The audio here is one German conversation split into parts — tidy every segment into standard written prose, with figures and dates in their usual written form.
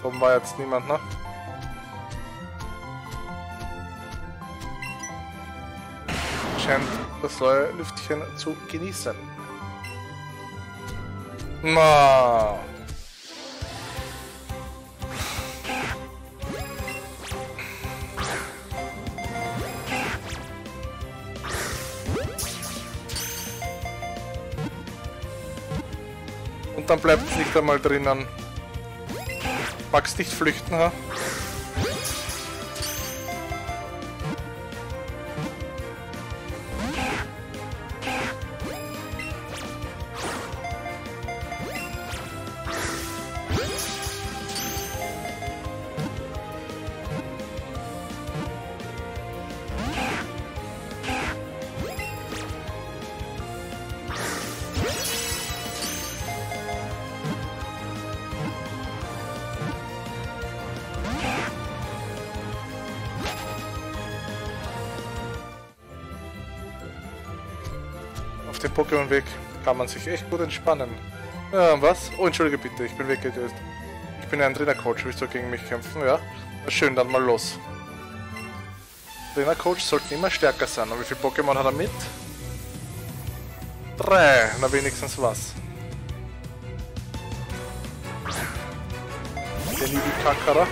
Oben war jetzt niemand, ne? Scheint das neue Lüftchen zu genießen. Na. Und dann bleibt es nicht einmal drinnen. Magst nicht flüchten, ha? Auf dem Pokémon-Weg kann man sich echt gut entspannen. Ja, was? Oh, entschuldige bitte, ich bin weggedöst. Ich bin ein Trainer-Coach, willst du gegen mich kämpfen? Ja? Na schön, dann mal los. Trainer-Coach sollten immer stärker sein. Und wie viele Pokémon hat er mit? 3, na wenigstens was. Der Nibikakara.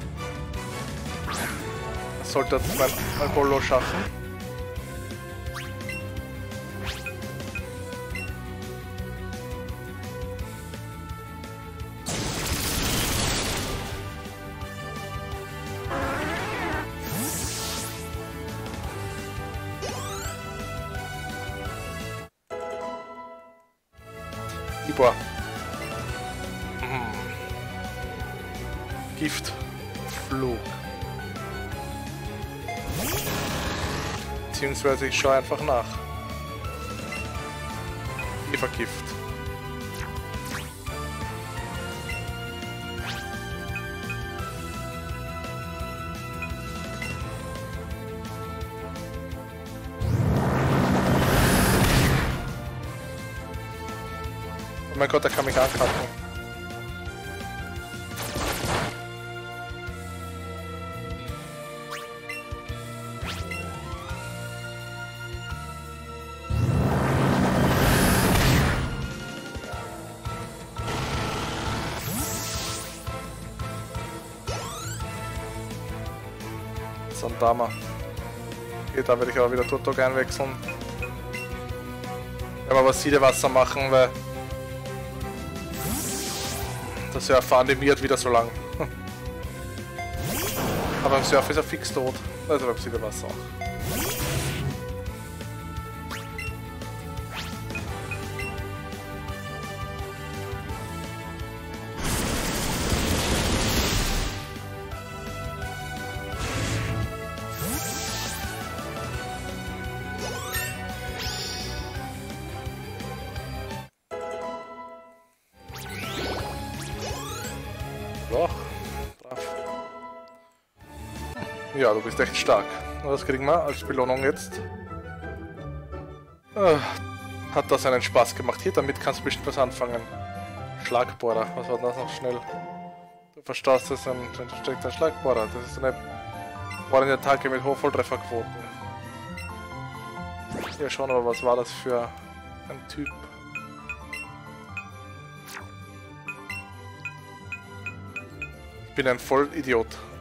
Sollte das mein Albolo schaffen. Boah. Gift. Flug. Beziehungsweise ich schaue einfach nach. Gift. Oh mein Gott, der kann mich ankacken. So ein Dama. Okay, da werde ich aber wieder Turtok einwechseln. Wenn wir was Siedewasser machen, weil der Surfer animiert wieder so lang. Aber beim Surfer ist er fix tot. Also beim Siedewasser auch. Doch, brav. Ja, du bist echt stark. Was kriegen wir als Belohnung jetzt? Hat das einen Spaß gemacht. Hier, damit kannst du bestimmt was anfangen. Schlagbohrer, was war das noch schnell? Du verstaust das ein versteckter Schlagbohrer. Das ist eine bohrende Attacke mit hoher Volltrefferquote. Ja, schauen wir mal, was war das für ein Typ. Ich bin ein Vollidiot.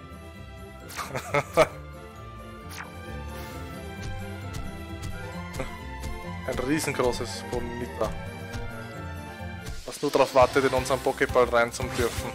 Ein riesengroßes Bonita. Was nur darauf wartet, in unseren Pokéball rein zu dürfen.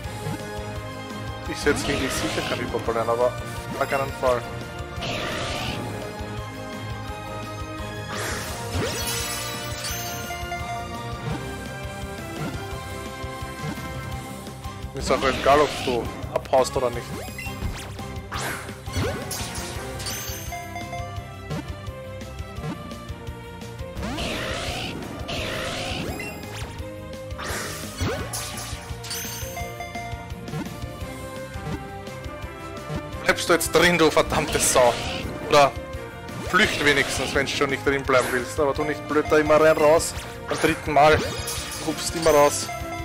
Ich setze gegen dich sicher kein Hyperpolen, aber auf gar keinen Fall. Ist auch egal, ob du abhaust oder nicht. Bleibst du jetzt drin, du verdammte Sau? Oder flücht wenigstens, wenn du schon nicht drin bleiben willst. Aber du nicht blöd da immer rein raus. Beim dritten Mal. Du hupst immer raus.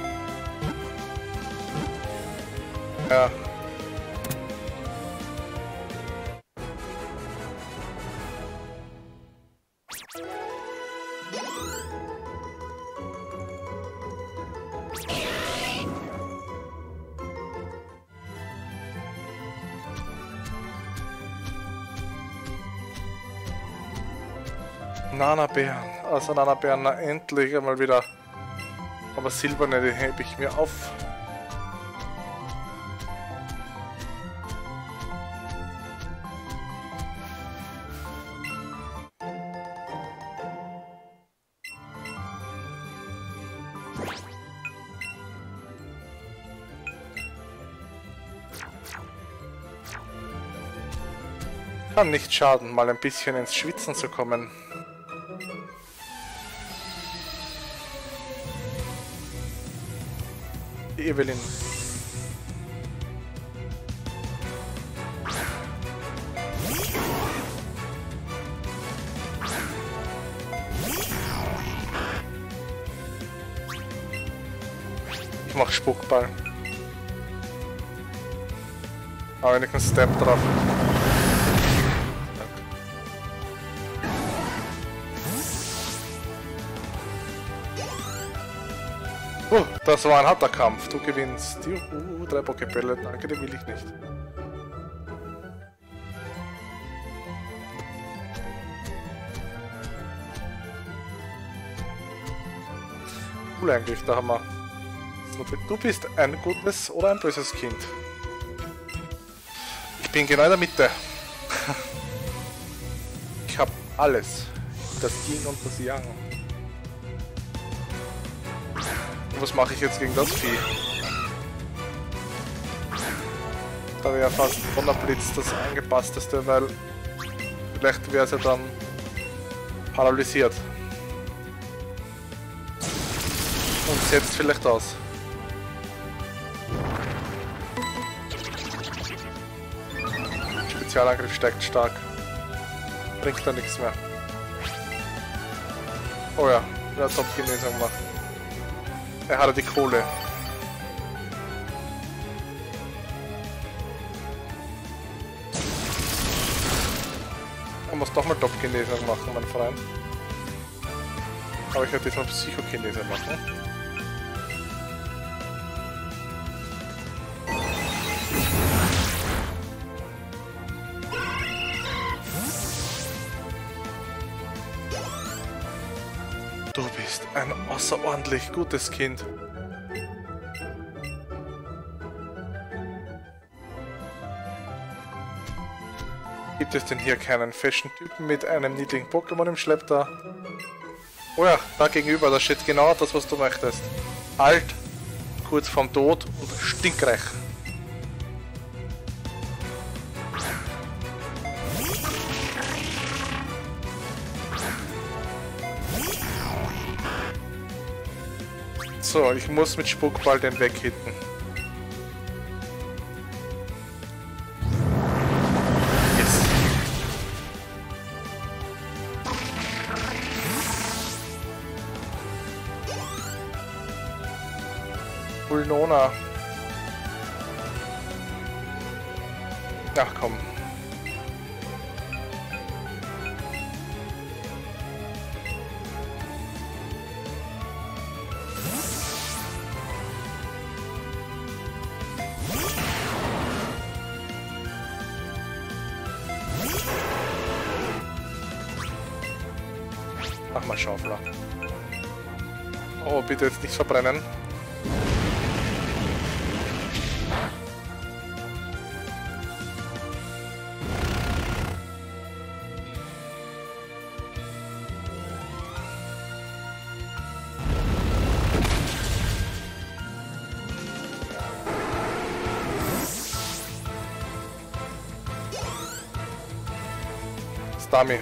Ja. Nanabären. Also Nanabären, na endlich einmal wieder. Aber silberne, die hebe ich mir auf. Kann nicht schaden, mal ein bisschen ins Schwitzen zu kommen. Die Evelyn. Ich mach Spuckball. Aber wenn ich einen Step drauf. Das war ein harter Kampf. Du gewinnst. 3 Pokébälle. Danke, die will ich nicht. Cool eigentlich, da haben wir. Du bist ein gutes oder ein böses Kind. Ich bin genau in der Mitte. Ich habe alles. Das Yin und das Yang. Was mache ich jetzt gegen das Vieh? Da wäre ja fast Donnerblitz das angepassteste, weil vielleicht wäre sie dann paralysiert. Und setzt vielleicht aus. Spezialangriff steigt stark. Bringt da nichts mehr. Oh ja, der hat Top-Genesung gemacht. Er hatte die Kohle. Er muss doch mal Top-Genesung machen, mein Freund. Aber ich werde diesmal Psychokineser machen. Du bist ein außerordentlich gutes Kind. Gibt es denn hier keinen Fashion-Typen mit einem niedlichen Pokémon im Schlepptau? Oh ja, da gegenüber, da steht genau das, was du möchtest. Alt, kurz vorm Tod und stinkreich. So, ich muss mit Spuckball den weghitten. Yes. Ulnona. Ach komm. Mach mal Schaufler. Oh, bitte jetzt nicht verbrennen. Stami.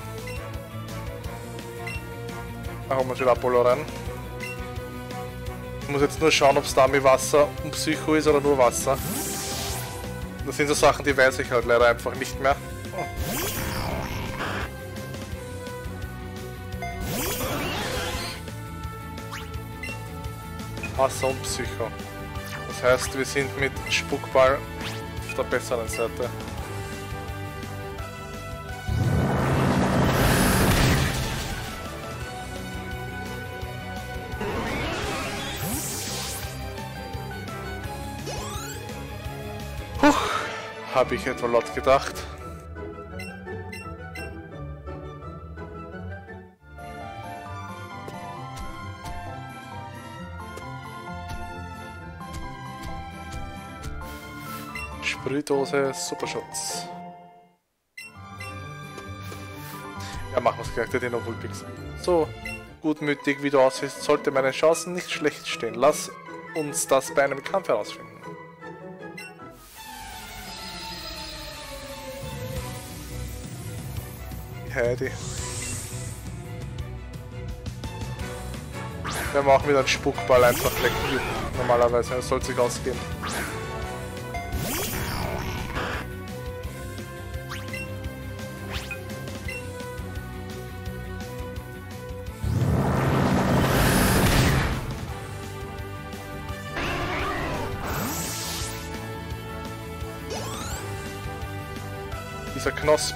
Da haben wir wieder Apollo rein. Ich muss jetzt nur schauen, ob Stami Wasser und Psycho ist oder nur Wasser. Das sind so Sachen, die weiß ich halt leider einfach nicht mehr. Oh. Wasser und Psycho. Das heißt, wir sind mit Spuckball auf der besseren Seite. Habe ich etwa laut gedacht. Sprühdose, Superschutz. Ja, machen wir es gleich, der Dino Vulpix. So gutmütig wie du aussiehst, sollte meine Chancen nicht schlecht stehen. Lass uns das bei einem Kampf herausfinden. Heidi. Wir machen wieder einen Spuckball einfach lecken. Normalerweise, das soll sich ausgehen. Dieser Knosp.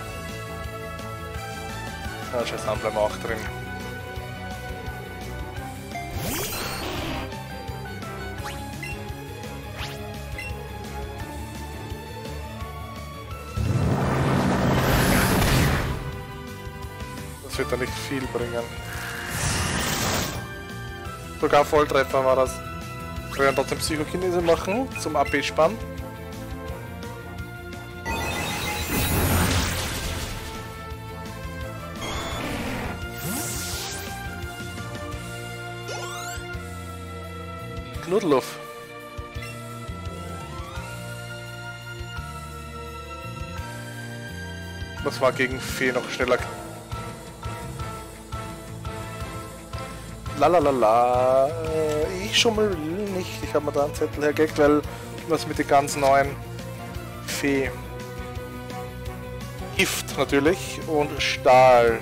Ja, scheiß an, bleiben wir auch drin. Das wird da nicht viel bringen. Sogar Volltreffer war das. Wir werden trotzdem Psychokinese machen zum AP-Spann. Knuddeluff. Das war gegen Fee noch schneller. Lalalala. Ich schummel nicht. Ich habe mir da einen Zettel hergelegt, weil das mit den ganz neuen Fee. Gift natürlich und Stahl.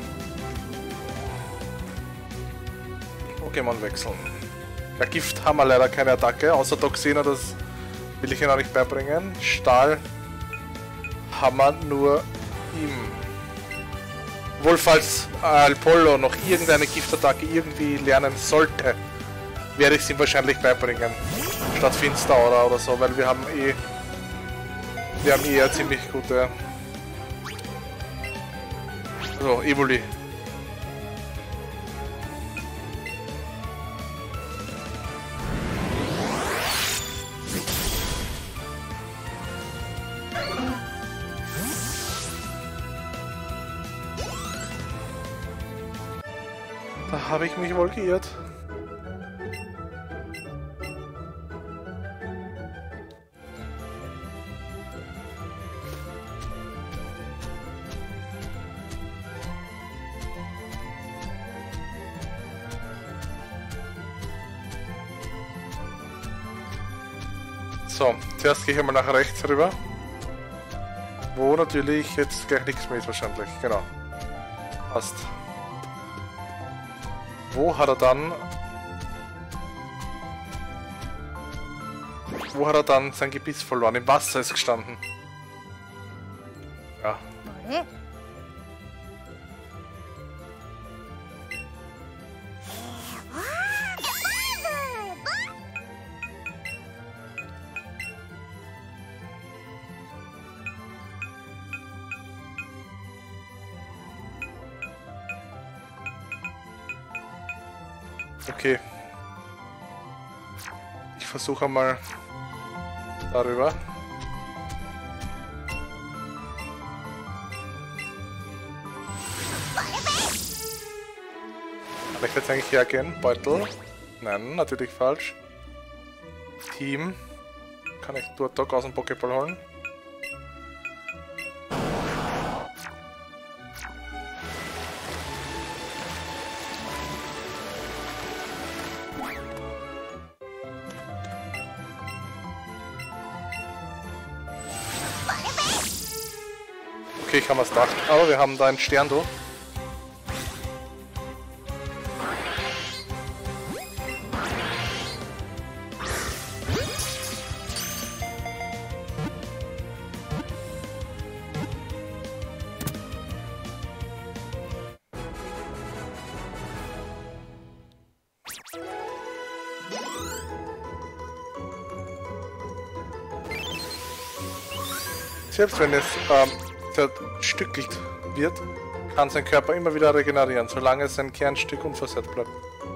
Pokémon wechseln. Bei Gift haben wir leider keine Attacke, außer Toxina, das will ich Ihnen auch nicht beibringen. Stahl haben wir nur ihm. Wohl falls Apollo noch irgendeine Giftattacke irgendwie lernen sollte, werde ich es ihm wahrscheinlich beibringen. Statt Finsteraura oder so, weil wir haben eine ziemlich gute... So, Evoli. Da habe ich mich wohl geirrt. So, zuerst gehe ich einmal nach rechts rüber. Wo natürlich jetzt gleich nichts mehr ist wahrscheinlich. Genau. Passt. Wo hat er dann sein Gebiss verloren? Im Wasser ist gestanden. Ja. Okay. Ich versuche mal darüber. Kann ich jetzt eigentlich hergehen? Beutel? Nein, natürlich falsch. Team. Kann ich Turtok aus dem Pokéball holen? Okay, ich habe es gedacht. Aber wir haben da einen Stern, du. Selbst wenn es zerstückelt wird, kann sein Körper immer wieder regenerieren, solange sein Kernstück unversehrt bleibt.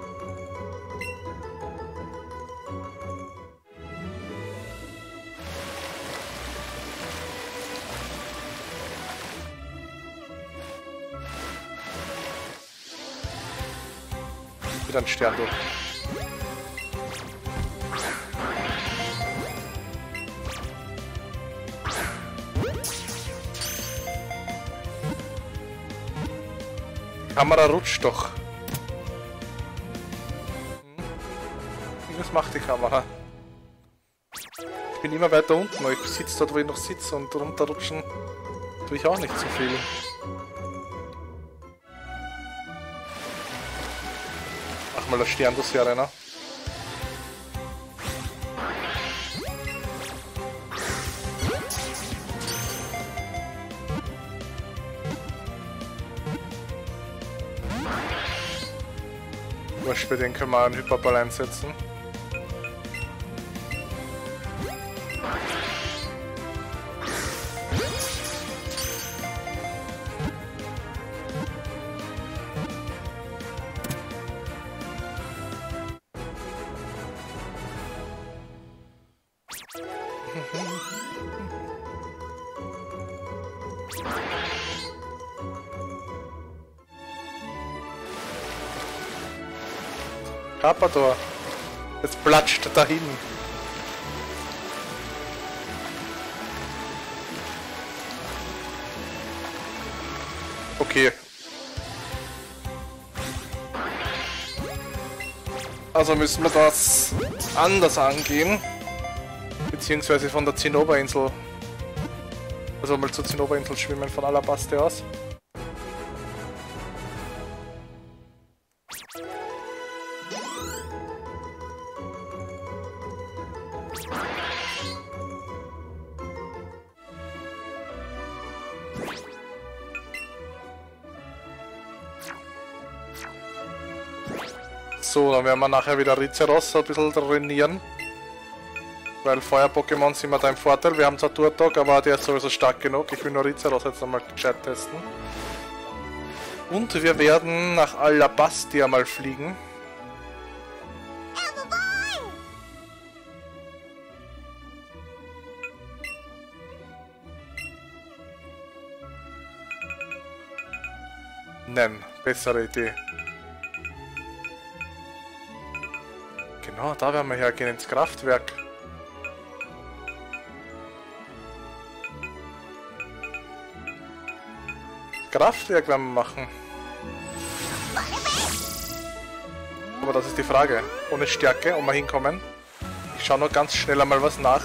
Wieder ein Stern durch. Die Kamera rutscht doch. Was macht die Kamera? Ich bin immer weiter unten, aber ich sitze dort, wo ich noch sitze, und runterrutschen tue ich auch nicht so viel. Mach mal das Stern durch, ne? Bei den können wir einen Hyperball einsetzen. Carpador. Jetzt platscht er dahin. Okay. Also müssen wir das anders angehen. Beziehungsweise von der Zinnoberinsel. Also mal zur Zinnoberinsel schwimmen von Alabaster aus. So, dann werden wir nachher wieder Rizeros ein bisschen trainieren. Weil Feuer-Pokémon sind wir da im Vorteil. Wir haben zwar Turtok, aber der ist sowieso stark genug. Ich will nur Rizeros jetzt nochmal gescheit testen. Und wir werden nach Alabastia mal fliegen. Nein, bessere Idee. Genau, da werden wir hergehen, ins Kraftwerk. Kraftwerk werden wir machen. Aber das ist die Frage. Ohne Stärke, wo wir hinkommen. Ich schaue nur ganz schnell einmal was nach.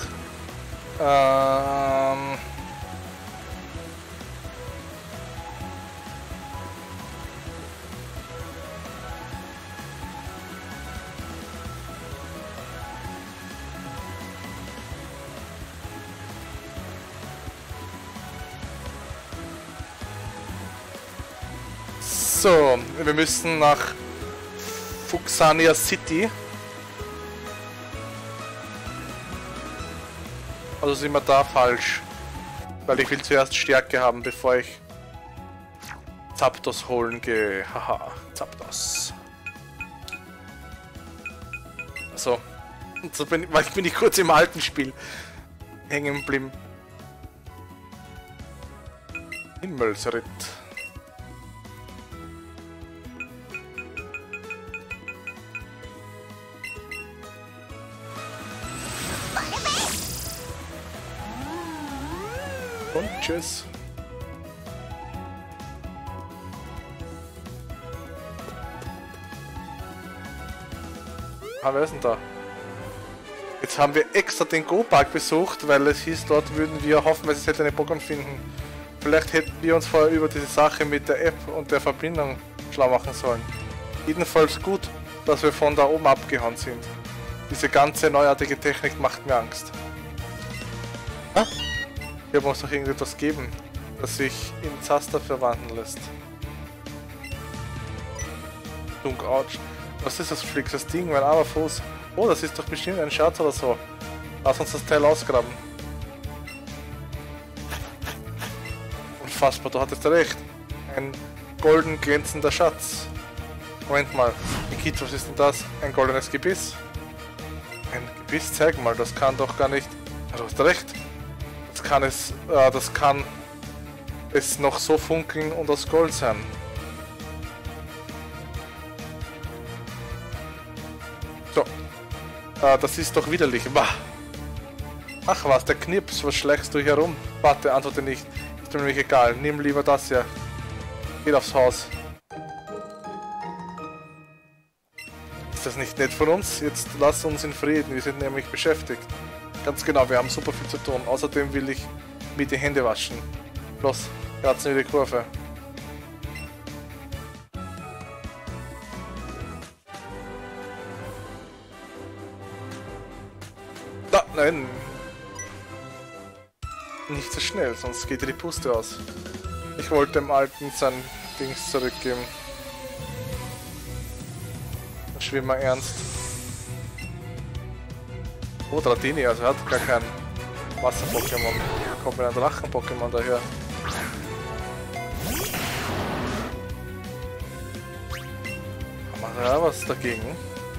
So, wir müssen nach Fuxania City. Also sind wir da falsch. Weil ich will zuerst Stärke haben, bevor ich Zapdos holen gehe. Haha, Zapdos. So. Und so bin ich kurz im alten Spiel hängen geblieben. Himmelsritt. Und tschüss. Wer ist denn da? Jetzt haben wir extra den Go-Park besucht, weil es hieß, dort würden wir hoffen, dass es hätte eine Pokémon finden Vielleicht hätten wir uns vorher über diese Sache mit der App und der Verbindung schlau machen sollen. Jedenfalls gut, dass wir von da oben abgehauen sind. Diese ganze neuartige Technik macht mir Angst. Ah? Hier muss doch irgendetwas geben, das sich in Zaster verwandeln lässt. Ouch. Was ist das, Flix? Das Ding, mein armer Fuß. Oh, das ist doch bestimmt ein Schatz oder so. Lass uns das Teil ausgraben. Unfassbar, du hattest recht. Ein golden glänzender Schatz. Moment mal. Nikit, was ist denn das? Ein goldenes Gebiss? Ein Gebiss? Zeig mal, das kann doch gar nicht... Ja, du hast recht. Das kann es noch so funkeln und aus Gold sein. So. Das ist doch widerlich. Bah. Ach was, der Knips, was schleichst du hier rum? Warte, antworte nicht. Ist mir nämlich egal. Nimm lieber das hier. Geht aufs Haus. Ist das nicht nett von uns? Jetzt lass uns in Frieden, wir sind nämlich beschäftigt. Ganz genau, wir haben super viel zu tun. Außerdem will ich mir die Hände waschen. Los, kratzen wir die Kurve. Da, nein. Nicht so schnell, sonst geht dir die Puste aus. Ich wollte dem Alten sein Dings zurückgeben. Schwimmer ernst. Oh, Dratini, also er hat gar kein Wasser-Pokémon. Kommt mit einem Drachen-Pokémon daher. Haben wir da was dagegen?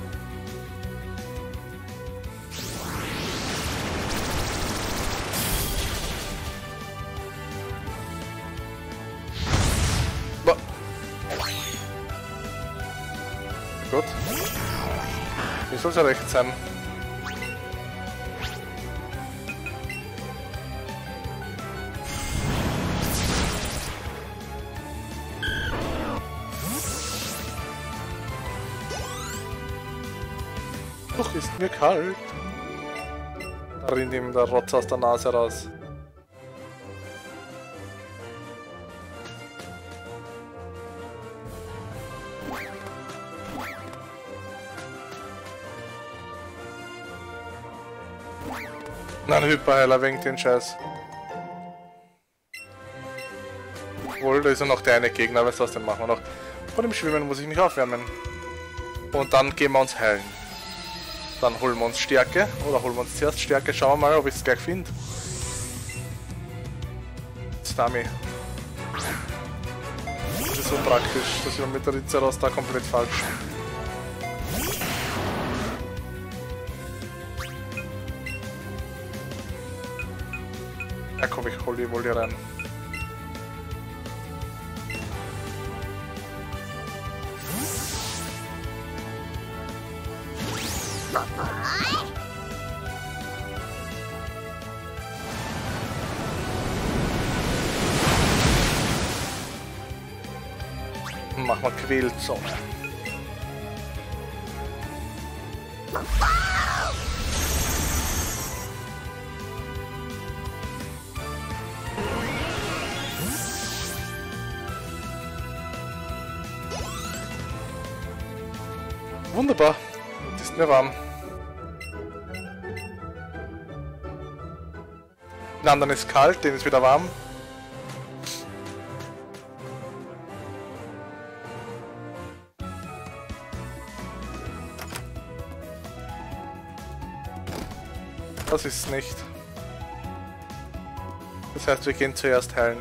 Boah. Gut. Wie soll es ja recht sein? Doch, ist mir kalt. Da rinnt ihm der Rotz aus der Nase raus. Nein, Hyperheiler wegen den Scheiß. Obwohl, da ist ja noch der eine Gegner, weißt du was, den machen wir noch. Vor dem Schwimmen muss ich mich aufwärmen. Und dann gehen wir uns heilen. Dann holen wir uns Stärke, oder holen wir uns zuerst Stärke, schauen wir mal, ob ich es gleich finde. Stami. Das ist so praktisch, das ist ja mit der Rizzeros da komplett falsch. Ja komm, ich hol die wohl hier rein. Mach mal Quälzone. Wunderbar. Jetzt ist mir warm. Den anderen ist kalt, den ist wieder warm. Das ist es nicht. Das heißt, wir gehen zuerst heilen.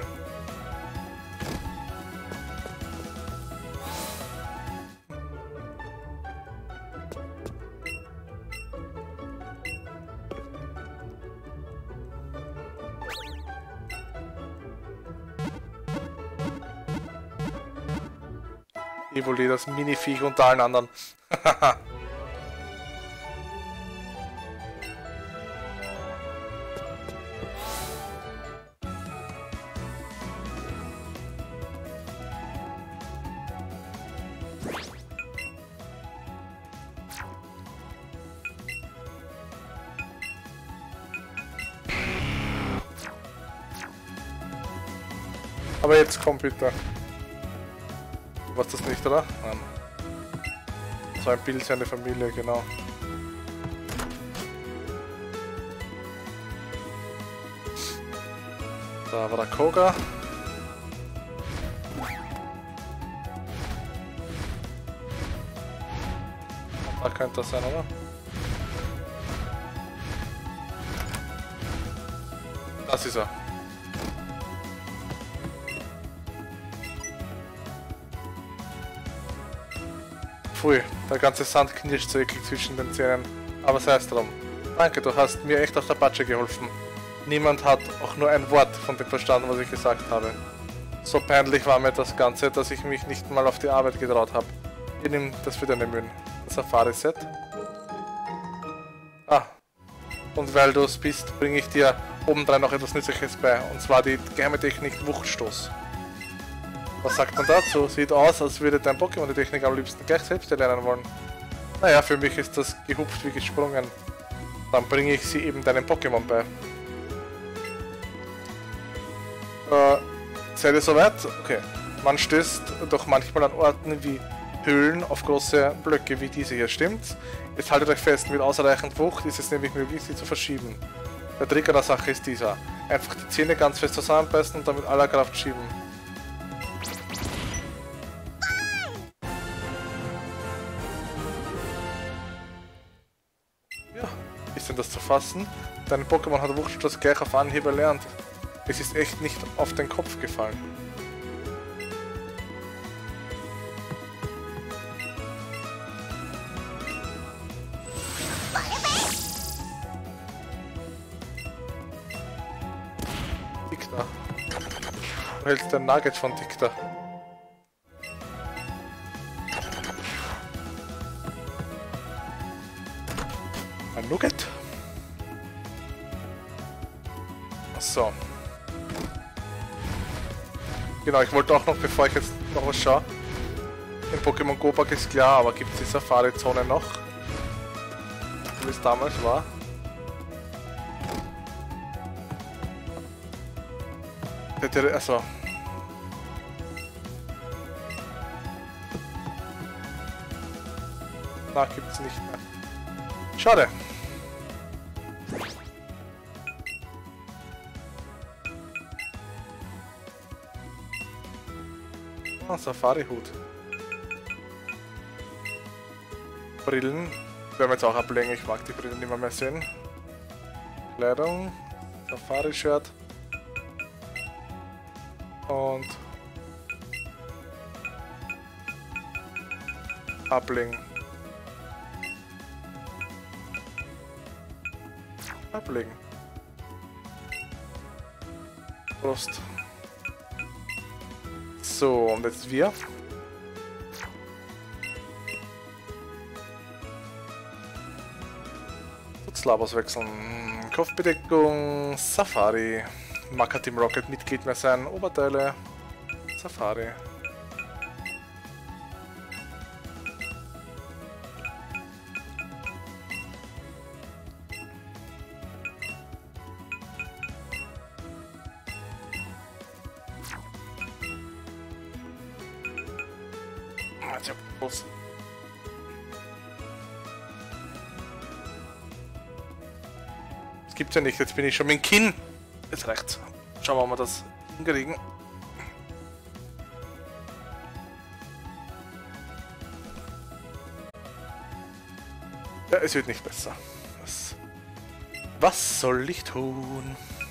Evoli, das Mini-Viech unter allen anderen. Aber jetzt komm bitte. Du warst das nicht, oder? Nein. So ein Bild seine Familie, genau. Da war der Koga. Da könnte das sein, oder? Das ist er. Pfui, der ganze Sand knirscht so eklig zwischen den Zähnen. Aber sei es drum. Danke, du hast mir echt aus der Patsche geholfen. Niemand hat auch nur ein Wort von dem verstanden, was ich gesagt habe. So peinlich war mir das Ganze, dass ich mich nicht mal auf die Arbeit getraut habe. Hier, nimm das für deine Mühen. Das Safari-Set. Ah. Und weil du es bist, bringe ich dir obendrein noch etwas Nützliches bei. Und zwar die geheime Technik Wuchtstoß. Was sagt man dazu? Sieht aus, als würde dein Pokémon die Technik am liebsten gleich selbst erlernen wollen. Naja, für mich ist das gehupft wie gesprungen. Dann bringe ich sie eben deinem Pokémon bei. Seid ihr soweit? Okay. Man stößt doch manchmal an Orten wie Höhlen auf große Blöcke wie diese hier, stimmt's? Jetzt haltet euch fest, mit ausreichend Wucht ist es nämlich möglich, sie zu verschieben. Der Trick an der Sache ist dieser. Einfach die Zähne ganz fest zusammenbeißen und dann mit aller Kraft schieben. Ja, ist denn das zu fassen? Dein Pokémon hat Wuchtstoß gleich auf Anhieb erlernt. Es ist echt nicht auf den Kopf gefallen. Dicta. Du hältst den Nugget von Dicta. Ein Nugget. So. Genau, ich wollte auch noch, bevor ich jetzt noch was schaue, im Pokémon Go Park ist klar, aber gibt es die Safari-Zone noch? Wie es damals war? Also. Na, gibt's nicht mehr. Schade. Ah, Safari-Hut. Brillen. Werden wir jetzt auch ablegen, ich mag die Brillen nicht mehr sehen. Kleidung. Safari-Shirt. Und ablegen. Ablegen. Prost. So, und jetzt wir. Schutzlabos wechseln. Kopfbedeckung. Safari. Mag Team Rocket Mitglied mehr sein. Oberteile. Safari. Das gibt's ja nicht, jetzt bin ich schon mit dem Kinn. Jetzt reicht's. Schauen wir, ob wir das hinkriegen. Ja, es wird nicht besser. Was soll ich tun?